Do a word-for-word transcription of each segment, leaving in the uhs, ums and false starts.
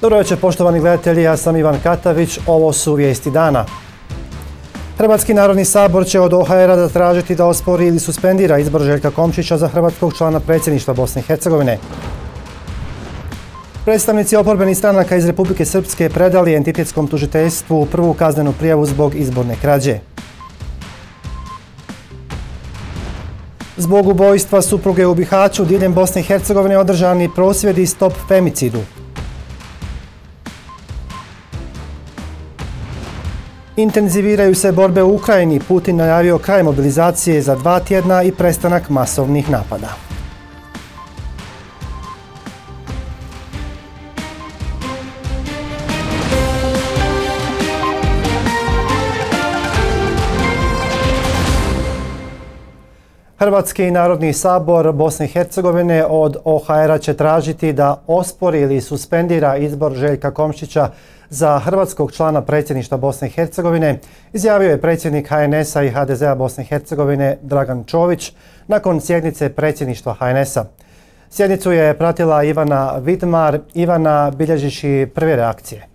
Dobro večer, poštovani gledatelji, ja sam Ivan Katavić, ovo su vijesti dana. Hrvatski narodni sabor će od O H R-a zatražiti da ospori ili suspendira izbor Željka Komšića za hrvatskog člana predsjedništva Bosne i Hercegovine. Predstavnici oporbenih stranaka iz Republike Srpske predali entitetskom tužiteljstvu prvu kaznenu prijavu zbog izborne krađe. Zbog ubojstva supruge u Bihaću diljem Bosne i Hercegovine održani prosvjedi Stop femicidu. Intenziviraju se borbe u Ukrajini. Putin najavio kraj mobilizacije za dva tjedna i prestanak masovnih napada. Hrvatski narodni sabor Bosne i Hercegovine od O H R-a će tražiti da ospori ili suspendira izbor Željka Komšića za hrvatskog člana predsjedništva Bosne i Hercegovine, izjavio je predsjednik H N S-a i H D Z-a Bosne i Hercegovine Dragan Čović nakon sjednice predsjedništva H N S-a. Sjednicu je pratila Ivana Vidmar. Ivana, bilježiš prve reakcije?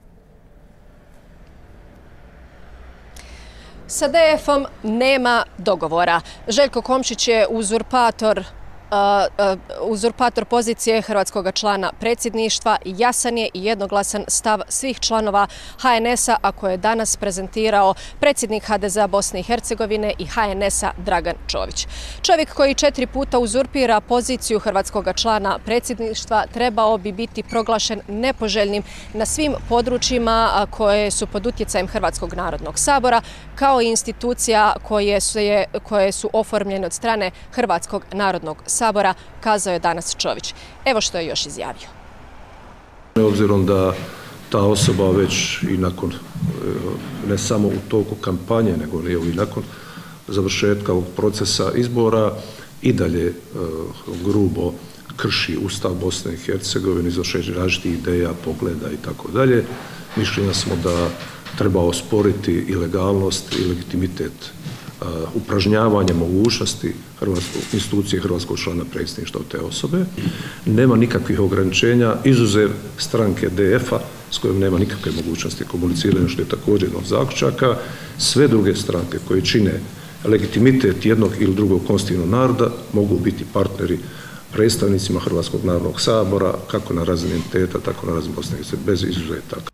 Sa D F-om nema dogovora. Željko Komšić je uzurpator Uh, uh, uzurpator pozicije hrvatskog člana predsjedništva. Jasan je i jednoglasan stav svih članova H N S-a, a koje je danas prezentirao predsjednik H D Z-a Bosne i Hercegovine i H N S-a Dragan Čović. Čovjek koji četiri puta uzurpira poziciju hrvatskog člana predsjedništva trebao bi biti proglašen nepoželjnim na svim područjima koje su pod utjecajem Hrvatskog narodnog sabora, kao i institucija koje su, je, koje su oformljene od strane Hrvatskog narodnog sabora. Sabora, kazao je danas Čović. Evo što je još izjavio. Obzirom da ta osoba već i nakon, ne samo u toku kampanje, nego i nakon završetka ovog procesa izbora i dalje grubo krši Ustav Bosne i Hercegovine, izvršenje različitih ideja, pogleda i tako dalje, mišljenja smo da treba osporiti i legalnost i legitimitet upražnjavanje mogućnosti institucije hrvatskog člana predsjedništva te osobe. Nema nikakvih ograničenja, izuzev stranke D F-a s kojom nema nikakve mogućnosti komuniciranja, što je također jedan od zaključaka. Sve druge stranke koje čine legitimitet jednog ili drugog konstitutivnog naroda mogu biti partneri predstavnicima Hrvatskog narodnog sabora, kako na razini entiteta, tako na razini Bosne i Hercegovine, bez izuzetaka.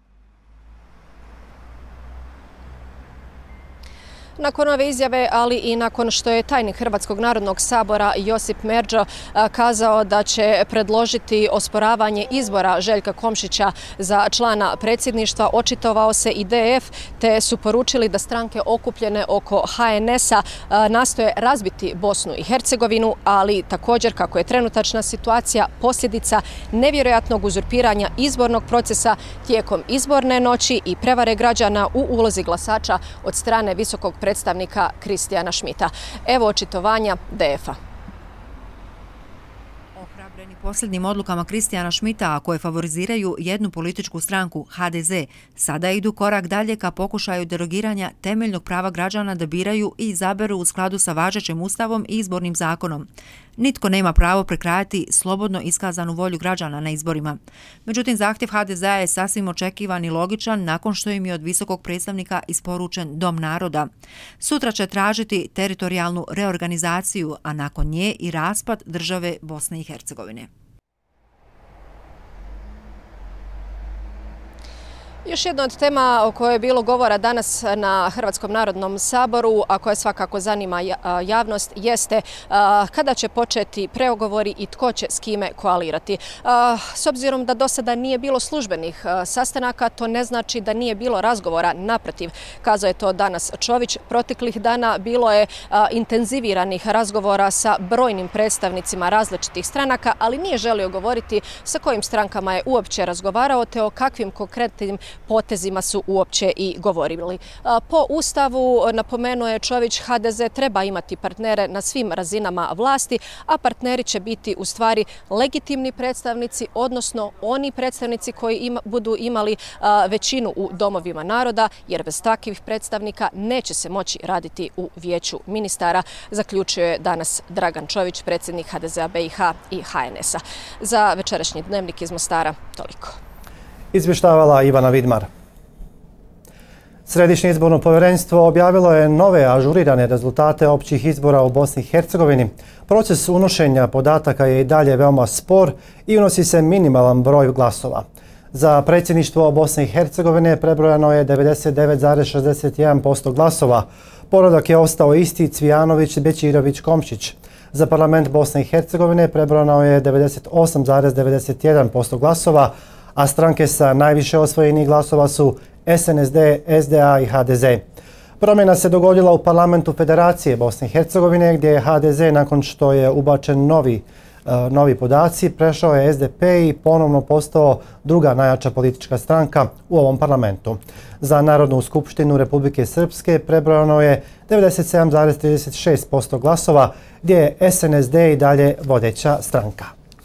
Nakon ove izjave, ali i nakon što je tajnik Hrvatskog narodnog sabora Josip Merđo kazao da će predložiti osporavanje izbora Željka Komšića za člana predsjedništva, očitovao se i D F, te su poručili da stranke okupljene oko H N S-a nastoje razbiti Bosnu i Hercegovinu, ali također kako je trenutačna situacija posljedica nevjerojatnog uzurpiranja izbornog procesa tijekom izborne noći i prevare građana u ulozi glasača od strane visokog predstavnika Kristijana Šmita. Evo očitovanja D F-a. Ohrabreni posljednjim odlukama Kristijana Šmita, koje favoriziraju jednu političku stranku, H D Z, sada idu korak dalje ka pokušaju derogiranja temeljnog prava građana da biraju i izaberu u skladu sa važećim ustavom i izbornim zakonom. Nitko nema pravo prekrajati slobodno iskazanu volju građana na izborima. Međutim, zahtjev H D Z-a je sasvim očekivan i logičan nakon što im je od visokog predstavnika isporučen Dom naroda. Sutra će tražiti teritorijalnu reorganizaciju, a nakon nje i raspad države Bosne i Hercegovine. Još jedna od tema o kojoj je bilo govora danas na Hrvatskom narodnom saboru, a koja svakako zanima javnost, jeste kada će početi pregovori i tko će s kime koalirati. S obzirom da do sada nije bilo službenih sastanaka, to ne znači da nije bilo razgovora. Naprotiv, kazao je to danas Čović. Proteklih dana bilo je intenziviranih razgovora sa brojnim predstavnicima različitih stranaka, ali nije želio govoriti sa kojim strankama je uopće razgovarao, te o kakvim konkretnim potezima su uopće i govorili. Po Ustavu, napomenuo je Čović, H D Z treba imati partnere na svim razinama vlasti, a partneri će biti u stvari legitimni predstavnici, odnosno oni predstavnici koji ima, budu imali a, većinu u domovima naroda, jer bez takvih predstavnika neće se moći raditi u vijeću ministara, zaključio je danas Dragan Čović, predsjednik H D Z-a B i H i H N S-a. Za večerašnji dnevnik iz Mostara toliko. Izvještavala Ivana Vidmar. Središnje izborno povjerenstvo objavilo je nove ažurirane rezultate općih izbora u Bosni i Hercegovini. Proces unošenja podataka je i dalje veoma spor i unosi se minimalan broj glasova. Za predsjedništvo Bosne i Hercegovine prebrojano je devedeset devet zarez šezdeset jedan posto glasova. Poredak je ostao isti Cvijanović, Bećirović, Komšić. Za parlament Bosne i Hercegovine prebrojano je devedeset osam zarez devedeset jedan posto glasova, a stranke sa najviše osvojenih glasova su S N S D, S D A i H D Z. Promjena se dogodila u parlamentu Federacije Bosne i Hercegovine, gdje je H D Z, nakon što je ubačen novi, uh, novi podaci, prešao je S D P i ponovno postao druga najjača politička stranka u ovom parlamentu. Za Narodnu skupštinu Republike Srpske prebrojano je devedeset sedam zarez trideset šest posto glasova, gdje je S N S D i dalje vodeća stranka.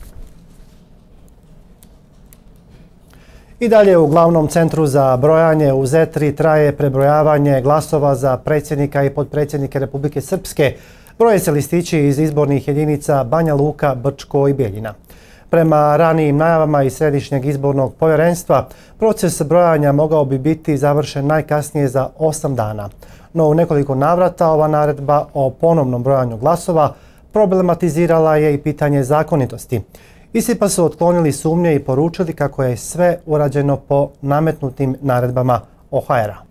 I dalje u glavnom centru za brojanje u Zetri traje prebrojavanje glasova za predsjednika i potpredsjednike Republike Srpske. Broje se listići iz izbornih jedinica Banja Luka, Brčko i Bijeljina. Prema ranijim najavama iz Središnjeg izbornog povjerenstva, proces brojanja mogao bi biti završen najkasnije za osam dana. No u nekoliko navrata ova naredba o ponovnom brojanju glasova problematizirala je i pitanje zakonitosti. Isti pa su otklonili sumnje i poručili kako je sve urađeno po nametnutim naredbama O H R-a.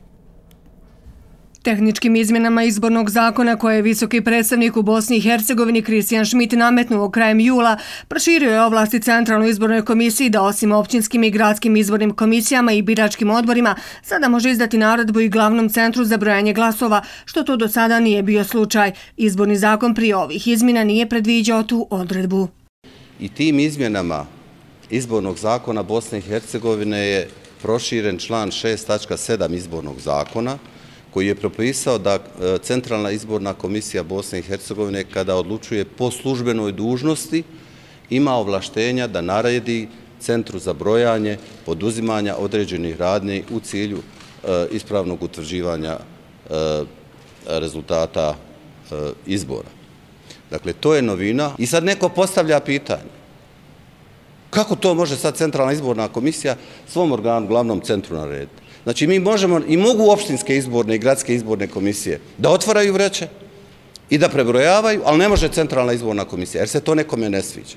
Tehničkim izmjenama izbornog zakona koje je visoki predstavnik u Bosni i Hercegovini Kristijan Šmit nametnuo krajem jula, proširio je ovlasti Centralnoj izbornoj komisiji da osim općinskim i gradskim izbornim komisijama i biračkim odborima sada može izdati naredbu i glavnom centru za brojanje glasova, što to do sada nije bio slučaj. Izborni zakon prije ovih izmjena nije predviđao tu odredbu. I tim izmjenama izbornog zakona Bosne i Hercegovine je proširen član šest tačka sedam izbornog zakona koji je propisao da Centralna izborna komisija Bosne i Hercegovine kada odlučuje po službenoj dužnosti ima ovlaštenja da naredi centru za brojanje poduzimanja određenih radnji u cilju ispravnog utvrđivanja rezultata izbora. Dakle, to je novina i sad neko postavlja pitanje. Kako to može sad Centralna izborna komisija svom organu, glavnom centru narediti? Znači, mi možemo i mogu opštinske izborne i gradske izborne komisije da otvaraju vreće i da prebrojavaju, ali ne može Centralna izborna komisija, jer se to nekome ne sviđa.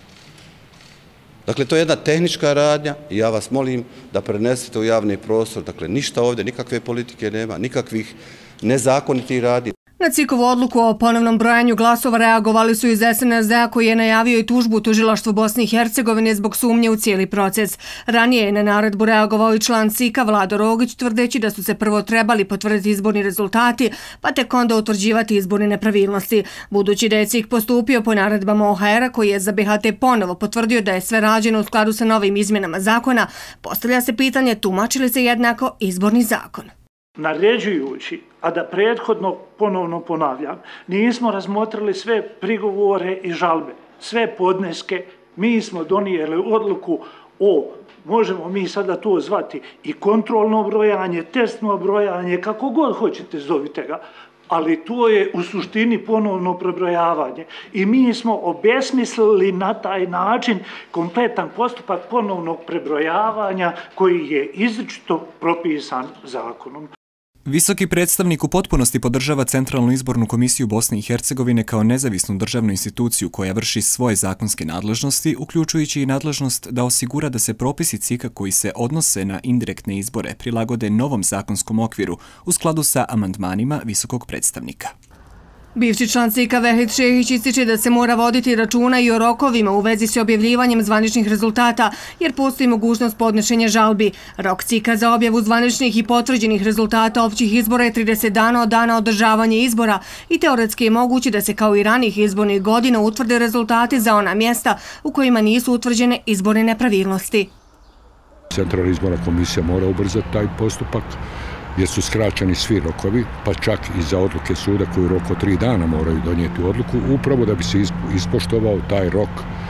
Dakle, to je jedna tehnička radnja i ja vas molim da prenesete u javni prostor. Dakle, ništa ovdje, nikakve politike nema, nikakvih nezakonitih radnji. Na C I K-ovu odluku o ponovnom brojanju glasova reagovali su iz S N S D-a koji je najavio i tužbu tužilaštvu Bosne i Hercegovine zbog sumnje u cijeli proces. Ranije je na naredbu reagovao i član C I K-a Vlado Rogić tvrdeći da su se prvo trebali potvrditi izborni rezultati, pa tek onda utvrđivati izborne nepravilnosti. Budući da je C I K postupio po naredbama O H R-a koji je za B H T ponovo potvrdio da je sve rađeno u skladu sa novim izmjenama zakona, postavlja se pitanje tumači li se jednako izborni zakon. Naređujući, a da prethodno ponovno ponavljam, nismo razmotrili sve prigovore i žalbe, sve podneske, mi smo donijeli odluku o, možemo mi sada to zvati i kontrolno brojanje, testno brojanje, kako god hoćete zovite ga, ali to je u suštini ponovno prebrojavanje. I mi smo obesmislili na taj način kompletan postupak ponovnog prebrojavanja koji je izričito propisan zakonom. Visoki predstavnik u potpunosti podržava Centralnu izbornu komisiju Bosne i Hercegovine kao nezavisnu državnu instituciju koja vrši svoje zakonske nadležnosti, uključujući i nadležnost da osigura da se propisi C I K-a koji se odnose na indirektne izbore prilagode novom zakonskom okviru u skladu sa amandmanima visokog predstavnika. Bivši član C I K-a Vehid Šehić ističe da se mora voditi računa i o rokovima u vezi s objavljivanjem zvaničnih rezultata, jer postoji mogućnost podnošenja žalbi. Rok C I K-a za objavu zvaničnih i potvrđenih rezultata općih izbora je trideset dana od dana održavanja izbora i teoretski je moguće da se kao i ranih izbornih godina utvrde rezultati za ona mjesta u kojima nisu utvrđene izborne nepravilnosti. Centralna izborna komisija mora ubrzati taj postupak, jer su skraćeni svi rokovi, pa čak i za odluke suda koji u roku tri dana moraju donijeti odluku, upravo da bi se ispoštovao taj rok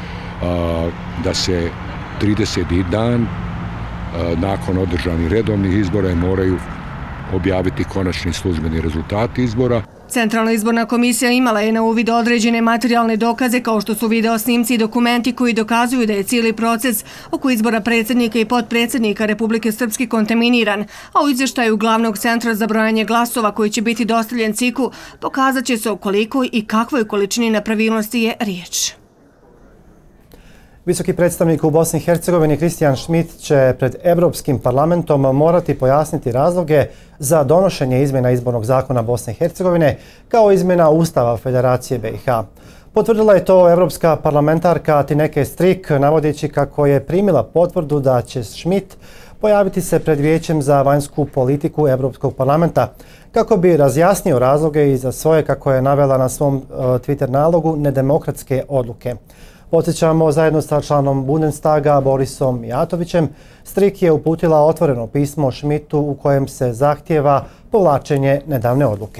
a, da se trideseti dan a, nakon održanih redovnih izbora moraju objaviti konačni službeni rezultati izbora. Centralna izborna komisija imala je na uvid određene materijalne dokaze kao što su video snimci i dokumenti koji dokazuju da je cijeli proces oko izbora predsjednika i potpredsjednika Republike Srpske kontaminiran, a u izvještaju glavnog centra za brojanje glasova koji će biti dostavljen C I K-u pokazat će se o koliko i kakvoj količini nepravilnosti je riječ. Visoki predstavnik u Bosni i Hercegovini Kristijan Šmit će pred Evropskim parlamentom morati pojasniti razloge za donošenje izmjena izbornog zakona Bosne i Hercegovine kao izmjena Ustava Federacije B i H. Potvrdila je to evropska parlamentarka Tineke Strik, navodeći kako je primila potvrdu da će Šmit pojaviti se pred Vijećem za vanjsku politiku Evropskog parlamenta kako bi razjasnio razloge i za svoje, kako je navela na svom Twitter nalogu, nedemokratske odluke. Podsjećamo, zajedno sa članom Bundestaga Borisom Mijatovićem, Strik je uputila otvoreno pismo Šmitu u kojem se zahtijeva povlačenje nedavne odluke.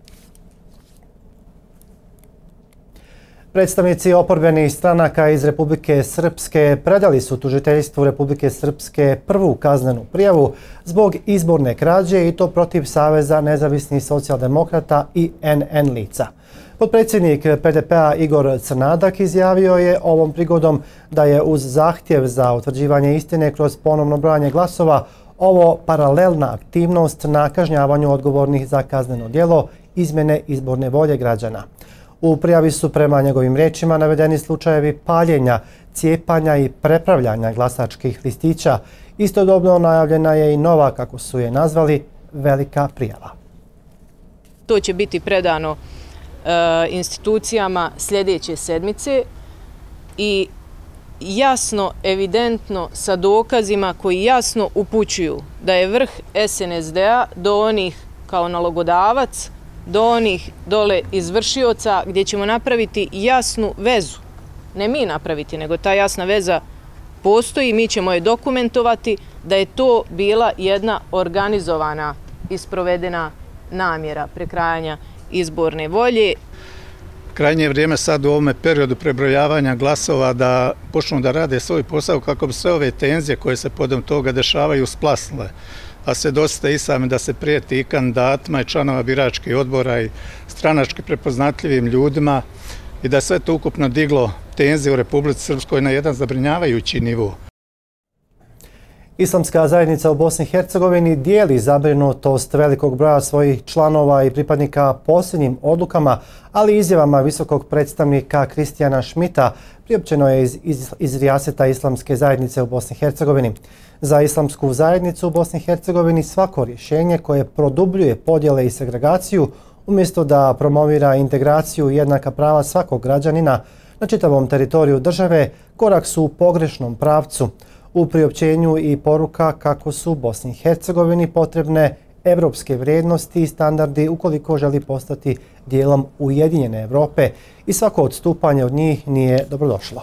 Predstavnici oporbenih stranaka iz Republike Srpske predali su tužiteljstvu Republike Srpske prvu kaznenu prijavu zbog izborne krađe i to protiv Saveza nezavisnih socijaldemokrata i N N lica. Potpredsjednik P D P-a Igor Crnadak izjavio je ovom prigodom da je uz zahtjev za utvrđivanje istine kroz ponovno brojanje glasova ovo paralelna aktivnost na kažnjavanju odgovornih za kazneno djelo izmjene izborne volje građana. U prijavi su prema njegovim riječima navedeni slučajevi paljenja, cijepanja i prepravljanja glasačkih listića. Istodobno najavljena je i nova, kako su je nazvali, velika prijava. To će biti predano institucijama sljedeće sedmice i jasno, evidentno sa dokazima koji jasno upućuju da je vrh S N S D-a do onih kao nalogodavac, do onih dole izvršioca gdje ćemo napraviti jasnu vezu. Ne mi napraviti, nego ta jasna veza postoji, mi ćemo je dokumentovati da je to bila jedna organizovana i sprovedena namjera prekrajanja izborne volje. Krajnje je vrijeme sad u ovome periodu prebrojavanja glasova da počnu da rade svoj posao kako bi sve ove tenzije koje se podom toga dešavaju splasnile. A svjedoci ste i sami da se prijeti i kandidatima i članova biračkih odbora i stranački prepoznatljivim ljudima i da sve to ukupno diglo tenzije u Republici Srpskoj na jedan zabrinjavajući nivo. Islamska zajednica u Bosni i Hercegovini dijeli zabrinutost velikog broja svojih članova i pripadnika posljednjim odlukama, ali i izjavama visokog predstavnika Kristijana Šmita priopćeno je iz, iz, iz rijaseta Islamske zajednice u Bosni i Hercegovini. Za Islamsku zajednicu u Bosni i Hercegovini svako rješenje koje produbljuje podjele i segregaciju umjesto da promovira integraciju i jednaka prava svakog građanina na čitavom teritoriju države korak su u pogrešnom pravcu. U priopćenju i poruka kako su Bosni i Hercegovini potrebne evropske vrijednosti i standardi ukoliko želi postati dijelom Ujedinjene Evrope i svako odstupanje od njih nije dobrodošlo.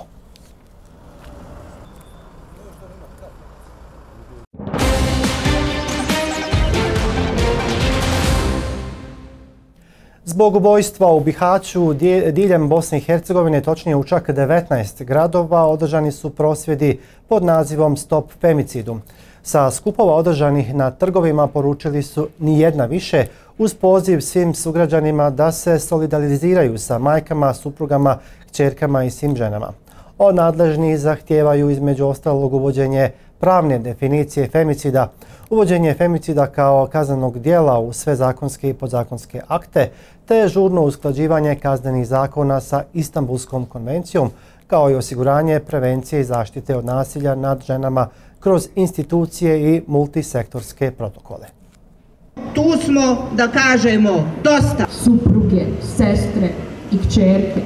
Zbog ubojstva u Bihaću diljem Bosne i Hercegovine, točnije u čak devetnaest gradova, održani su prosvjedi pod nazivom Stop femicidu. Sa skupova održanih na trgovima poručili su nijedna više uz poziv svim sugrađanima da se solidariziraju sa majkama, suprugama, kćerkama i svim ženama. Od nadležnih zahtijevaju između ostalog uvođenje pravne definicije femicida, uvođenje femicida kao kaznenog dijela u sve zakonske i podzakonske akte, te žurno usklađivanje kaznenih zakona sa Istanbulskom konvencijom, kao i osiguranje prevencije i zaštite od nasilja nad ženama kroz institucije i multisektorske protokole. Tu smo da kažemo dosta. Supruge, sestre i kćerke.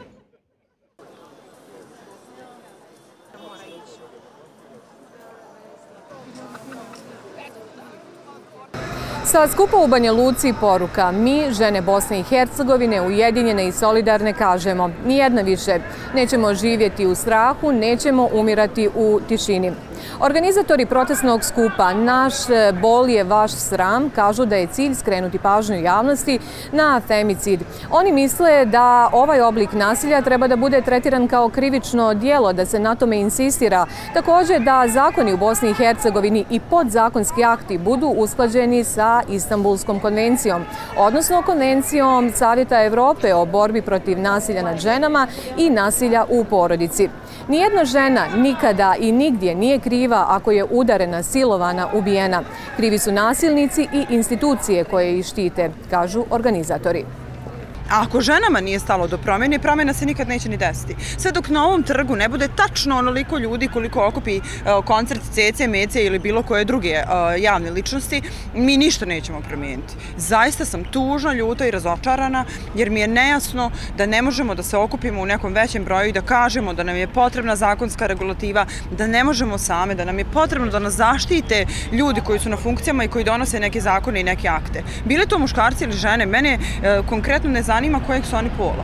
Sa skupa u Banja Luci poruka: mi, žene Bosne i Hercegovine, ujedinjene i solidarne, kažemo nijedna više. Nećemo živjeti u strahu, nećemo umirati u tišini. Organizatori protestnog skupa Naš bol je vaš sram kažu da je cilj skrenuti pažnju javnosti na femicid. Oni misle da ovaj oblik nasilja treba da bude tretiran kao krivično djelo, da se na tome insistira. Također da zakoni u Bosni i Hercegovini i podzakonski akti budu usklađeni sa Istanbulskom konvencijom, odnosno konvencijom Savjeta Evrope o borbi protiv nasilja nad ženama i nasilja u porodici. Nijedna žena nikada i nigdje nije kriva ako je udarena, silovana, ubijena. Krivi su nasilnici i institucije koje ih štite, kažu organizatori. A ako ženama nije stalo do promjene, promjena se nikad neće ni desiti. Sve dok na ovom trgu ne bude tačno onoliko ljudi koliko okupi koncert Cece, Mece ili bilo koje druge javne ličnosti, mi ništa nećemo promijeniti. Zaista sam tužna, ljuta i razočarana jer mi je nejasno da ne možemo da se okupimo u nekom većem broju i da kažemo da nam je potrebna zakonska regulativa, da ne možemo same, da nam je potrebno da nas zaštite ljudi koji su na funkcijama i koji donose neke zakone i neke akte. Bili to muškarci ili žene, mene konkretno ne zanima zanima kojeg su oni pola.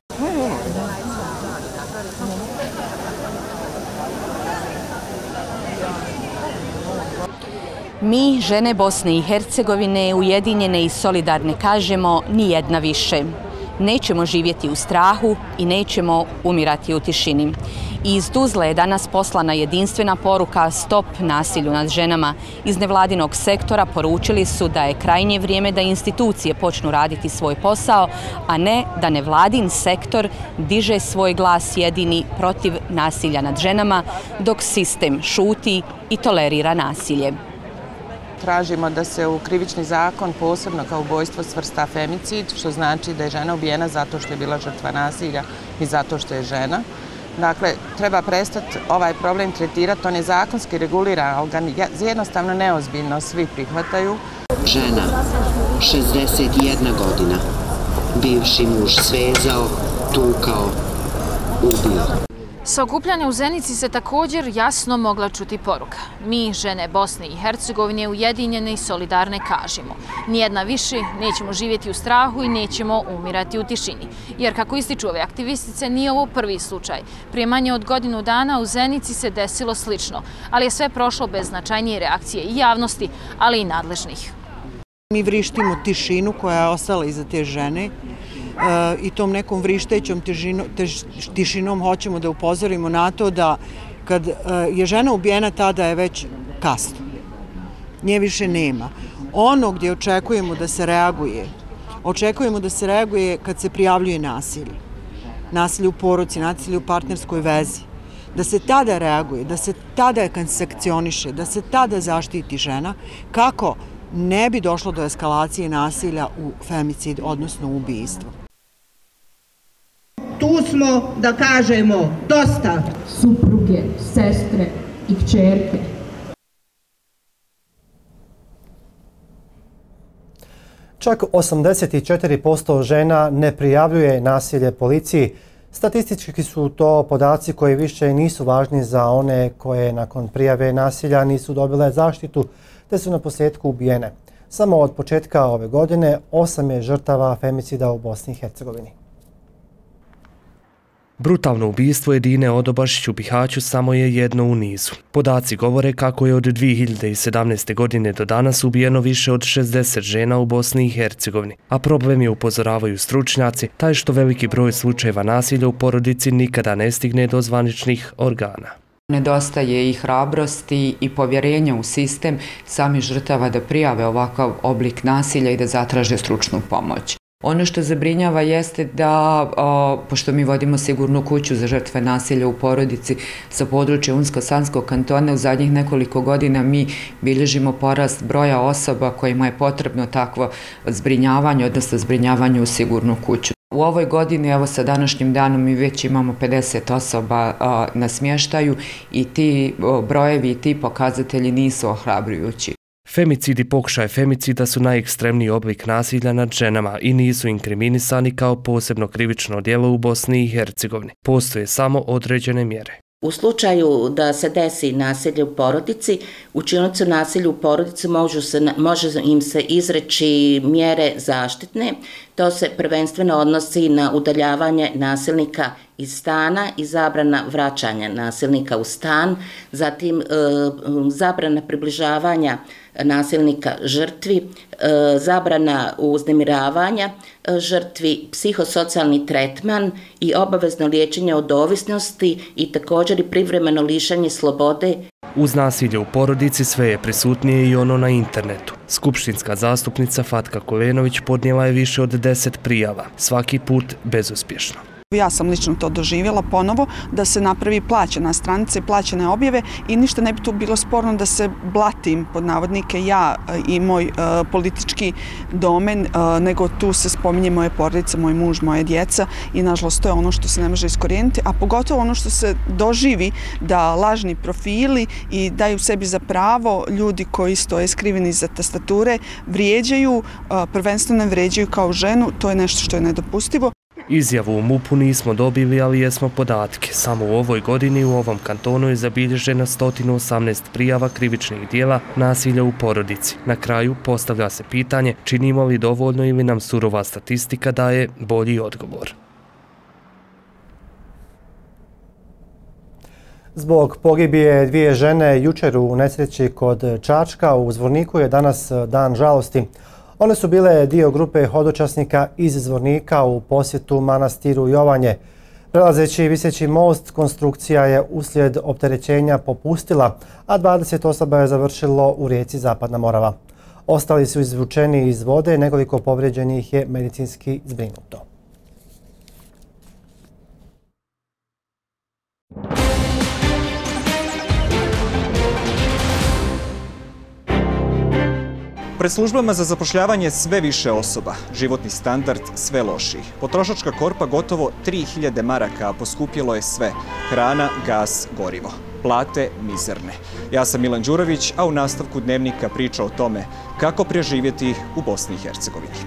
Mi, žene Bosne i Hercegovine, ujedinjene i solidarne, kažemo ni jedna više. Nećemo živjeti u strahu i nećemo umirati u tišini. Iz Tuzle je danas poslana jedinstvena poruka Stop nasilju nad ženama. Iz nevladinog sektora poručili su da je krajnje vrijeme da institucije počnu raditi svoj posao, a ne da nevladin sektor diže svoj glas jedini protiv nasilja nad ženama, dok sistem šuti i tolerira nasilje. Tražimo da se u krivični zakon posebno kao ubojstvo svrsta femicid, što znači da je žena ubijena zato što je bila žrtva nasilja i zato što je žena. Dakle, treba prestati ovaj problem tretirati, on je zakonski reguliran, ali ga jednostavno neozbiljno svi prihvataju. Žena, šezdeset jedna godina, bivši muž svezao, tukao, ubio. Sa okupljanja u Zenici se također jasno mogla čuti poruka. Mi, žene Bosne i Hercegovine, ujedinjene i solidarne, kažemo. Nijedna više, nećemo živjeti u strahu i nećemo umirati u tišini. Jer, kako ističu ove aktivistice, nije ovo prvi slučaj. Prije manje od godinu dana u Zenici se desilo slično, ali je sve prošlo bez značajnije reakcije i javnosti, ali i nadležnih. Mi vrištimo tišinu koja je ostala iza te žene i tom nekom vrištećom tišinom hoćemo da upozorimo na to da kad je žena ubijena, tada je već kasno. Nje više nema. Ono gdje očekujemo da se reaguje, očekujemo da se reaguje kad se prijavljuje nasilje. Nasilje u porodici, nasilje u partnerskoj vezi. Da se tada reaguje, da se tada sankcioniše, da se tada zaštiti žena, kako ne bi došlo do eskalacije nasilja u femicid, odnosno u ubijstvo. Tu smo da kažemo dosta. Supruge, sestre i kćerke. Čak osamdeset četiri posto žena ne prijavljuje nasilje policiji. Statistički su to podaci koji više nisu važni za one koje nakon prijave nasilja nisu dobile zaštitu, te su na posljedku ubijene. Samo od početka ove godine osam je žrtava femicida u Bosni i Hercegovini. Brutalno ubijstvo Edine Odobašić u Bihaću samo je jedno u nizu. Podaci govore kako je od dvije hiljade sedamnaeste. godine do danas ubijeno više od šezdeset žena u Bosni i Hercegovini, a problem je, upozoravaju stručnjaci, taj što veliki broj slučajeva nasilja u porodici nikada ne stigne do zvaničnih organa. Nedostaje i hrabrosti i povjerenja u sistem samih žrtava da prijave ovakav oblik nasilja i da zatraže stručnu pomoć. Ono što zabrinjava jeste da, o, pošto mi vodimo sigurnu kuću za žrtve nasilja u porodici sa područja Unsko-Sanskog kantona, u zadnjih nekoliko godina mi bilježimo porast broja osoba kojima je potrebno takvo zbrinjavanje, odnosno zbrinjavanje u sigurnu kuću. U ovoj godini, evo sa današnjim danom, mi već imamo pedeset osoba a, na smještaju i ti o, brojevi i ti pokazatelji nisu ohrabrujući. Femicid i pokušaj femicida su najekstremniji oblik nasilja nad ženama i nisu inkriminisani kao posebno krivično djelo u Bosni i Hercegovini. Postoje samo određene mjere. U slučaju da se desi nasilje u porodici, učiniocu nasilja u porodici može im se izreći mjere zaštitne, To se prvenstveno odnosi na udaljavanje nasilnika iz stana i zabrana vraćanja nasilnika u stan, zatim e, zabrana približavanja nasilnika žrtvi, e, zabrana uznemiravanja e, žrtvi, psihosocijalni tretman i obavezno liječenje od ovisnosti i također i privremeno lišanje slobode. Uz nasilje u porodici sve je prisutnije i ono na internetu. Skupštinska zastupnica Fatka Kolenović podnijela je više od deset prijava, svaki put bezuspješno. Ja sam lično to doživjela ponovo, da se napravi plaćena stranica i plaćene objave i ništa ne bi tu bilo sporno da se blatim, pod navodnike, ja i moj uh, politički domen, uh, nego tu se spominje moje porodice, moj muž, moje djeca i nažalost to je ono što se ne može iskorijeniti, a pogotovo ono što se doživi da lažni profili i daju sebi za pravo ljudi koji stoje skriveni iza tastature vrijeđaju, uh, prvenstveno vrijeđaju kao ženu, to je nešto što je nedopustivo. Izjavu u MUP-u nismo dobili, ali jesmo podatke. Samo u ovoj godini u ovom kantonu je zabilježeno sto osamnaest prijava krivičnih dijela nasilja u porodici. Na kraju postavlja se pitanje činimo li dovoljno ili nam surova statistika daje bolji odgovor. Zbog pogibije dvije žene jučer u nesreći kod Čačka u Zvorniku je danas dan žalosti. One su bile dio grupe hodočasnika iz Zvornika u posjetu manastiru Jovanje. Prelazeći viseći most, konstrukcija je uslijed opterećenja popustila, a dvadeset osoba je završilo u rijeci Zapadna Morava. Ostali su izvučeni iz vode, nekoliko povrijeđenih je medicinski zbrinuto. Pred službama za zapošljavanje sve više osoba, životni standard sve lošiji. Potrošačka korpa gotovo tri hiljade maraka, a poskupjelo je sve. Hrana, gas, gorivo. Plate mizerne. Ja sam Milan Đurović, a u nastavku Dnevnika priča o tome kako preživjeti u Bosni i Hercegovini.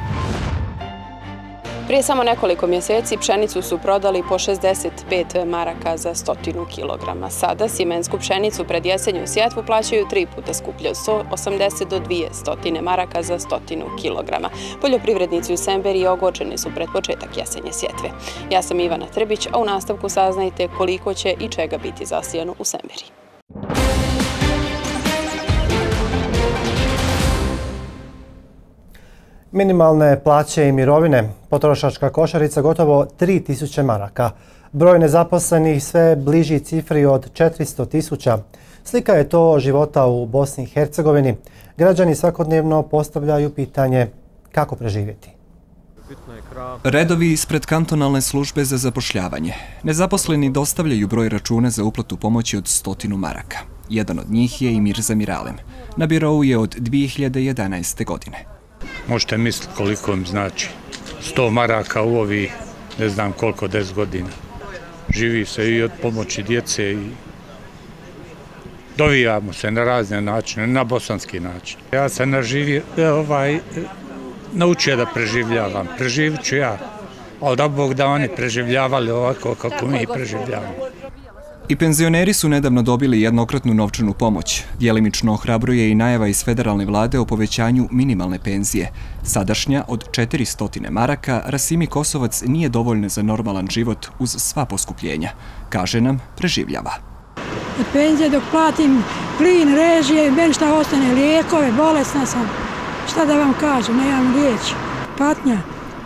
Prije samo nekoliko mjeseci pšenicu su prodali po šezdeset pet maraka za stotinu kilograma. Sada sjemensku pšenicu pred jesenju sjetvu plaćaju tri puta skuplje, od sto osamdeset do dvjesto maraka za stotinu kilograma. Poljoprivrednici u Semberiji ogorčeni su pred početak jesenje sjetve. Ja sam Ivana Trbić, a u nastavku saznajte koliko će i čega biti zasijano u Semberiji. Minimalne plaće i mirovine, potrošačka košarica gotovo tri tisuće maraka. Broj nezaposlenih sve bliži cifri od četiristo tisuća. Slika je to života u Bosni i Hercegovini. Građani svakodnevno postavljaju pitanje kako preživjeti. Redovi ispred kantonalne službe za zapošljavanje. Nezaposleni dostavljaju broj računa za uplatu pomoći od stotinu maraka. Jedan od njih je i Mirza Miralem. Na birou je od dvije hiljade jedanaeste. godine. Možete misliti koliko im znači. sto maraka u ovi, ne znam koliko, deset godina. Živi se i od pomoći djece i dovijamo se na razne načine, na bosanski način. Ja sam naživio, ovaj, naučio da preživljavam. Preživit ću ja, ali da Bog da oni preživljavali ovako kako mi preživljavamo. I penzioneri su nedavno dobili jednokratnu novčanu pomoć. Djelimično ohrabruje i najava iz federalne vlade o povećanju minimalne penzije. Sadašnja od četiristo maraka Rasimi Kosovac nije dovoljna za normalan život uz sva poskupljenja. Kaže nam, preživljava. Od penzije dok platim plin, režije, meni šta ostane, lijekove, bolesna sam. Šta da vam kažem, nemam riječi. Patnja.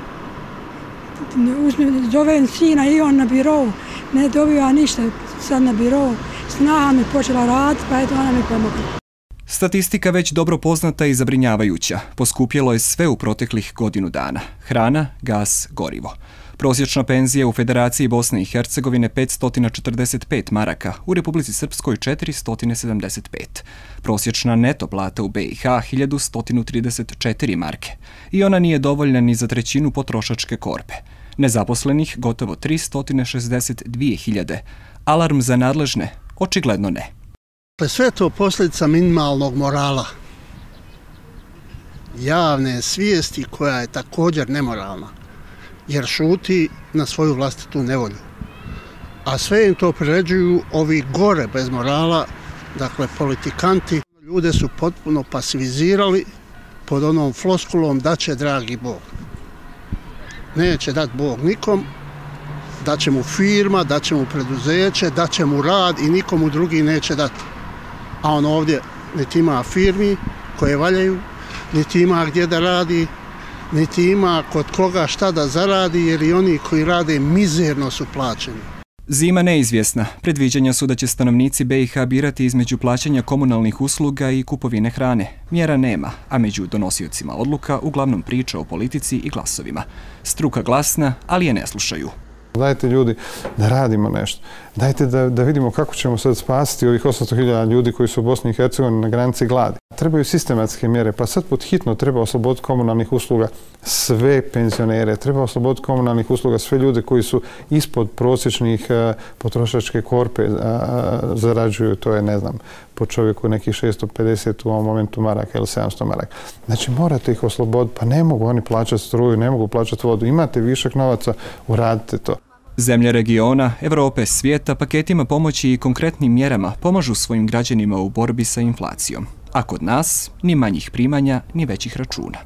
Zovem sina i on na birovu, ne dobiva ništa. Sad na birou, snaha mi počela raditi, pa eto ona mi pomogla. Statistika već dobro poznata i zabrinjavajuća. Poskupjelo je sve u proteklih godinu dana. Hrana, gas, gorivo. Prosječna penzija u Federaciji Bosne i Hercegovine petsto četrdeset pet maraka, u Republici Srpskoj četiristo sedamdeset pet. Prosječna neto plata u B i H hiljadu sto trideset četiri marke. I ona nije dovoljna ni za trećinu potrošačke korpe. Nezaposlenih gotovo tristo šezdeset dvije hiljade. Alarm za nadležne? Očigledno ne. Sve je to posljedica minimalnog morala. Javne svijesti koja je također nemoralna, jer šuti na svoju vlastitu nevolju. A sve im to priređuju ovi gore bez morala, dakle politikanti. Ljude su potpuno pasivizirali pod onom floskulom da će dragi Bog. neće dati Bog nikom, da će mu firma, da će mu preduzeće, da će mu rad i nikomu drugi neće dati. A on ovdje niti ima firmi koje valjaju, niti ima gdje da radi, niti ima kod koga šta da zaradi, jer i oni koji rade mizerno su plaćeni. Zima neizvjesna. Predviđanja su da će stanovnici B i H birati između plaćanja komunalnih usluga i kupovine hrane. Mjera nema, a među donosiocima odluka uglavnom priča o politici i glasovima. Struka glasna, ali je ne slušaju. Dajte ljudi da radimo nešto. Dajte da, da vidimo kako ćemo sad spasiti ovih osamsto hiljada ljudi koji su u Bosni i Hercegovini na granici gladi. Trebaju sistematske mjere, pa sad pod hitno treba osloboditi komunalnih usluga sve penzionere, treba osloboditi komunalnih usluga sve ljude koji su ispod prosječnih uh, potrošačke korpe uh, zarađuju, to je, ne znam, po čovjeku nekih šesto pedeset u ovom momentu maraka ili sedamsto maraka. Znači morate ih osloboditi, pa ne mogu oni plaćati struju, ne mogu plaćati vodu, imate višak novaca, uradite to. Zemlje regiona, Evrope, svijeta paketima pomoći i konkretnim mjerama pomažu svojim građanima u borbi sa inflacijom. A kod nas ni manjih primanja, ni većih računa.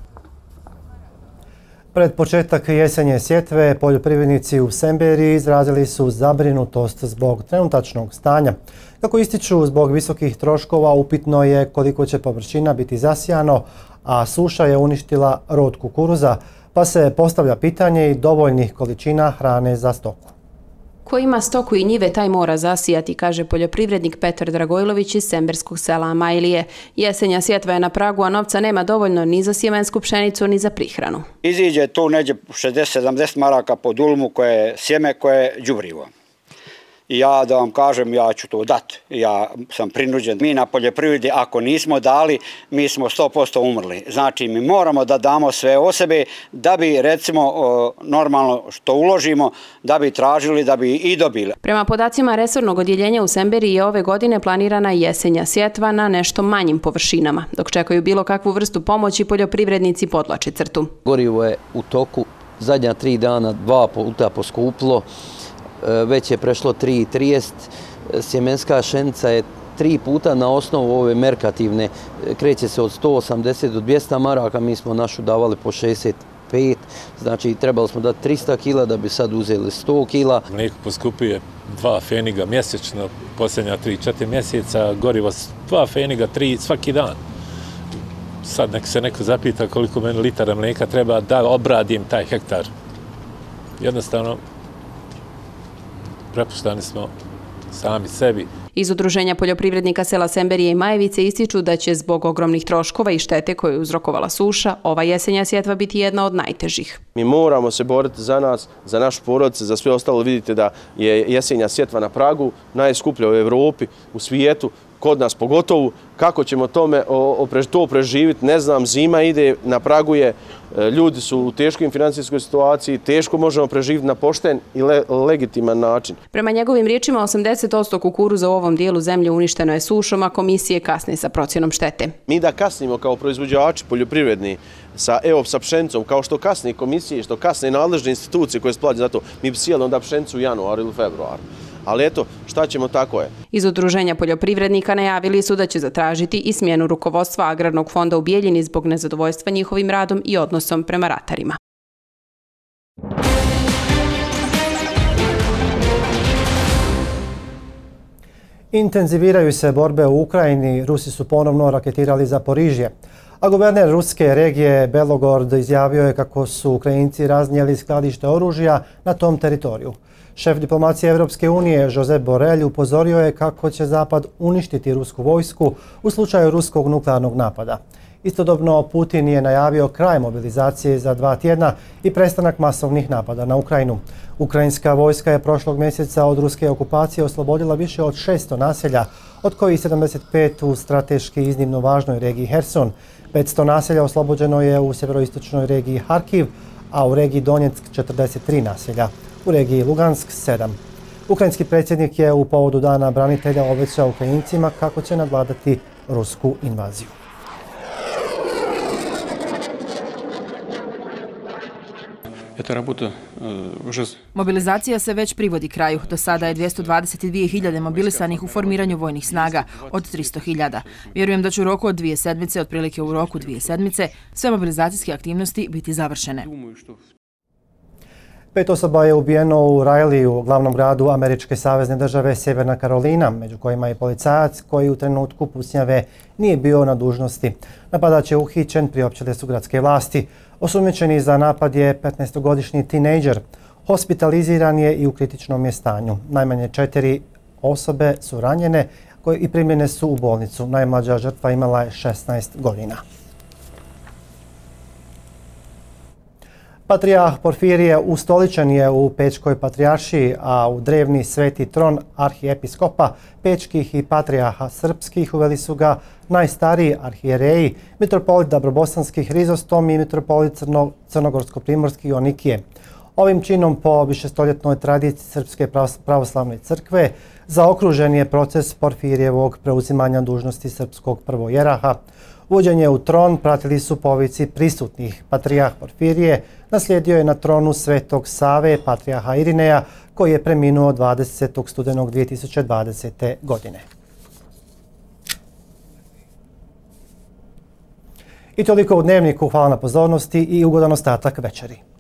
Pred početak jesenje sjetve poljoprivrednici u Semberiji izrazili su zabrinutost zbog trenutačnog stanja. Kako ističu, zbog visokih troškova upitno je koliko će površina biti zasijano, a suša je uništila rod kukuruza, pa se postavlja pitanje i dovoljnih količina hrane za stoku. Ko ima stoku i njive, taj mora zasijati, kaže poljoprivrednik Petar Dragojlović iz semberskog sela Amajlije. Jesenja sjetva je na pragu, a novca nema dovoljno ni za sjemensku pšenicu, ni za prihranu. Iziđe tu neđe šezdeset sedamdeset maraka po dulmu koje je sjeme, koje je đubrivo. I ja da vam kažem, ja ću to dati. Ja sam prinuđen. Mi na poljoprivredi, ako nismo dali, mi smo sto posto umrli. Znači, mi moramo da damo sve o sebe da bi, recimo, normalno što uložimo, da bi tražili, da bi i dobili. Prema podacima resornog odjeljenja u Semberiji je ove godine planirana jesenja sjetva na nešto manjim površinama. Dok čekaju bilo kakvu vrstu pomoći, poljoprivrednici podvlače crtu. Gorivo je u toku zadnja tri dana dva puta poskuplo. Već je prešlo tri trideset, sjemenska pšenica je tri puta na osnovu ove merkativne, kreće se od sto osamdeset do dvjesto maraka, mi smo našu davali po šezdeset pet, znači trebali smo dati trista kila da bi sad uzeli sto kila. Mlijeko poskupuje dva feniga mjesečno, posljednja tri četiri mjeseca, gorivo dva feniga, tri svaki dan. Sad nek se neko zapita koliko meni litara mlijeka treba da obradim taj hektar. Jednostavno, prepuštani smo sami sebi. Iz Udruženja poljoprivrednika sela Semberije i Majevice ističu da će zbog ogromnih troškova i štete koju je uzrokovala suša, ova jesenja sjetva biti jedna od najtežih. Mi moramo se boriti za nas, za naš porodice, za sve ostalo. Vidite da je jesenja sjetva na pragu, najskuplja u Evropi, u svijetu, kod nas pogotovo. Kako ćemo tome, to preživiti, ne znam, zima ide, na pragu je, ljudi su u teškoj financijskoj situaciji, teško možemo preživiti na pošten i le, legitiman način. Prema njegovim riječima, osamdeset posto kukuruza u ovom dijelu zemlje uništeno je sušom, a komisije kasne sa procjenom štete. Mi da kasnimo kao proizvođači poljoprivredni sa E O P, sa pšenicom, kao što kasne komisije, što kasne nadležne institucije koje se plaćaju za to, mi bi sjeli onda pšenicu u januaru ili februaru. Ali eto, šta ćemo, tako je. Iz Udruženja poljoprivrednika najavili su da će zatražiti i smjenu rukovodstva Agrarnog fonda u Bijeljini zbog nezadovoljstva njihovim radom i odnosom prema ratarima. Intenziviraju se borbe u Ukrajini, Rusi su ponovno raketirali Zaporižje. A guverner ruske regije Belogorod izjavio je kako su Ukrajinci raznijeli skladište oružja na tom teritoriju. Šef diplomacije Evropske unije Josep Borrell upozorio je kako će Zapad uništiti rusku vojsku u slučaju ruskog nuklearnog napada. Istodobno Putin je najavio kraj mobilizacije za dva tjedna i prestanak masovnih napada na Ukrajinu. Ukrajinska vojska je prošlog mjeseca od ruske okupacije oslobodila više od šesto naselja, od kojih sedamdeset pet u strateški iznimno važnoj regiji Herson. petsto naselja oslobođeno je u sjeveroistočnoj regiji Harkiv, a u regiji Donjeck četrdeset tri naselja. U regiji Lugansk sedam. Ukrajinski predsjednik je u povodu Dana branitelja obećao Ukrajincima kako će nadvladati rusku invaziju. Mobilizacija se već privodi kraju. Do sada je dvjesto dvadeset dvije hiljade mobilisanih u formiranju vojnih snaga od tristo hiljada. Vjerujem da će u roku od dvije sedmice, otprilike u roku dvije sedmice, sve mobilizacijske aktivnosti biti završene. Pet osoba je ubijeno u Raleighu, glavnom gradu američke savezne države Sjeverna Karolina, među kojima je policajac koji u trenutku pucnjave nije bio na dužnosti. Napadač je uhićen, priopćile su gradske vlasti. Osumnjičeni za napad je petnaestogodišnji tinejdžer. Hospitaliziran je i u kritičnom je stanju. Najmanje četiri osobe su ranjene koje i primljene su u bolnicu. Najmlađa žrtva imala je šesnaest godina. Patrijarh Porfirije ustoličen je u Pečkoj patrijaršiji, a u drevni sveti tron arhijepiskopa pečkih i patrijarha srpskih uveli su ga najstariji arhijereji, mitropolit Dabrobosanski Hrizostom i mitropolit Crnogorsko-primorski Jonikije. Ovim činom po višestoljetnoj tradiciji Srpske pravoslavne crkve zaokružen je proces Porfirijevog preuzimanja dužnosti srpskog prvojeraha. Uvođenje u tron pratili su povici prisutnih. Patrijarh Porfirije naslijedio je na tronu Svetog Save, patrijarha Irineja, koji je preminuo dvadesetog studenog dvije tisuće dvadesete. godine. I toliko u Dnevniku. Hvala na pozornosti i ugodan ostatak večeri.